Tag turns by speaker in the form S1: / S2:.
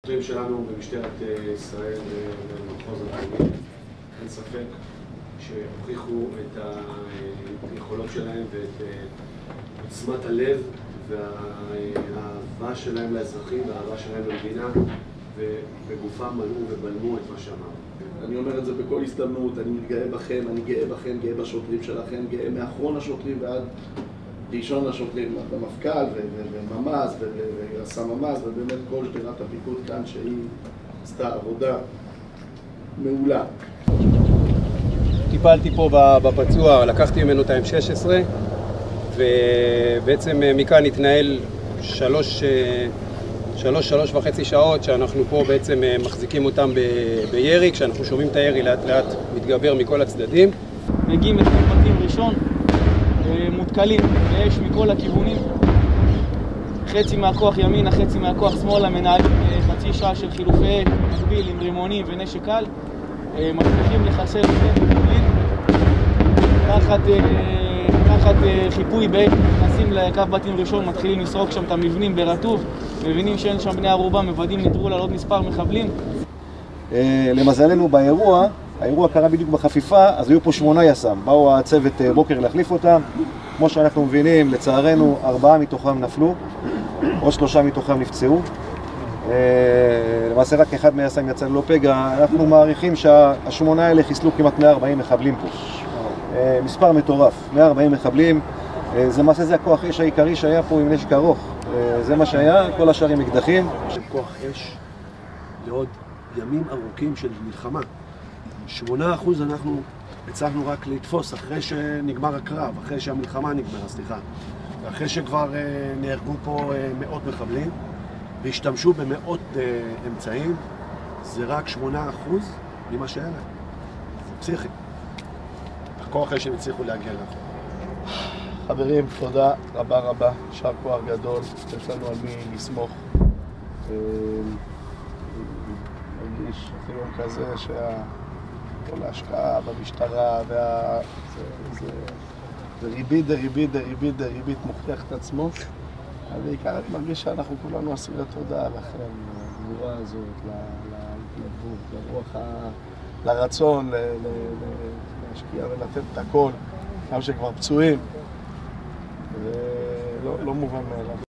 S1: השוטרים שלנו במשטרת ישראל ובמחוז הדרומי, אין ספק שהוכיחו את היכולות שלהם ואת עוצמת הלב והאהבה שלהם לאזרחים והאהבה שלהם למדינה, ובגופם מלאו ובלמו את מה שאמרנו.
S2: אני אומר את זה בכל הזדמנות, אני מתגאה בכם, אני גאה בכם, גאה בשוטרים שלכם, גאה מאחרון השוטרים ועד ראשון השוטרים, במפכ"ל וממ"ז והסממ"ז ובאמת כל שדרת הפיקוד כאן שהיא עשתה עבודה מעולה.
S3: טיפלתי פה בפצוע, לקחתי ממנו את ה-M16 ובעצם מכאן התנהל שלוש וחצי שעות שאנחנו פה בעצם מחזיקים אותם בירי, כשאנחנו שומעים את הירי לאט לאט מתגבר מכל הצדדים.
S4: מגיעים לתוך בתים ראשון, מותקלים באש מכל הכיוונים, חצי מהכוח ימינה, חצי מהכוח שמאלה, מנהלים חצי שעה של חילופי מקביל עם רימונים ונשק קל, מצליחים לחסל את מקבלים, תחת חיפוי באש, נכנסים לקו בתים ראשון, מתחילים לסרוק שם את המבנים ברטוב, מבינים שאין שם בני ערובה, מוודאים נטרול על עוד מספר מחבלים.
S5: למזלנו האירוע קרה בדיוק בחפיפה, אז היו פה 8 יס"מ, באו הצוות בוקר להחליף אותם. כמו שאנחנו מבינים, לצערנו 4 מתוכם נפלו, עוד 3 מתוכם נפצעו. למעשה רק אחד מהיס"מ יצא ללא פגע. אנחנו מעריכים שה8 האלה חיסלו כמעט 140 מחבלים פה. מספר מטורף, 140 מחבלים. זה למעשה זה הכוח אש העיקרי שהיה פה עם נשק ארוך. זה מה שהיה, כל השאר עם אקדחים.
S1: כוח אש לעוד ימים ארוכים של מלחמה. 8% אנחנו הצלחנו רק לתפוס אחרי שנגמר הקרב, אחרי שהמלחמה נגמרה, סליחה. ואחרי שכבר נהרגו פה מאות מחבלים והשתמשו במאות אמצעים, זה רק 8% ממה שהיה להם. זה פסיכי. הכוח אש שהם הצליחו להגיע לך.
S2: חברים, תודה רבה רבה, יישר כוח גדול, יש לנו על מי לסמוך. מרגיש אפילו כזה כל ההשקעה במשטרה זה ריבית מוכיח את עצמו. אבל בעיקר אני מרגיש שאנחנו כולנו אסירי תודה לכם, לגבורה הזאת, להתנדבות, לרוח, לרצון להשקיע ולתת את הכל, גם שכבר פצועים, זה לא מובן מאליו.